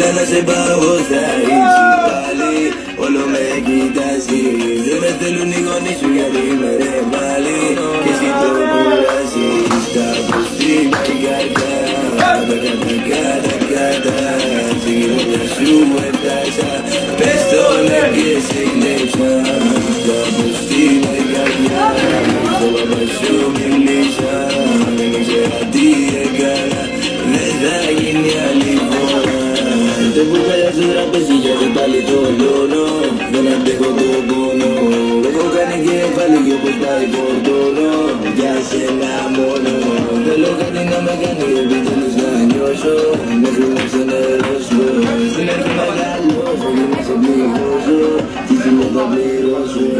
να σε πάω πως θα είσαι πάλι. Όλο με κοιτάζεις, δεν με θέλουν οι γονείς σου γιατί είμαι ρε πάλι. Και εσύ το κουράζεις, τα αποστήμα η καρδιά. Κατά, στη γυναίκα σου έφτασα. Πες το ναι και σε κλέψα. Τα αποστήμα η καρδιά. Στο παπά σου μιλήσα. Δεν ήξερα τι έκανα. Δεν θα γίνει άλλη φορά. Το μπουκάλια στο τραπέζι γιατί πάλι το λιώνω. Δεν αντέχω το πόνο. Έχω κάνει κεφάλι κι όπως πάει φορτώνω. Για σένα μόνο. Θέλω κάτι να με κάνει επιτέλους να νιώσω. Μέχρι να ξενερώσω. Στην αρχή μεγαλώσω και να σε πληρώσω. Τι σημαίνει θα πληρώσω.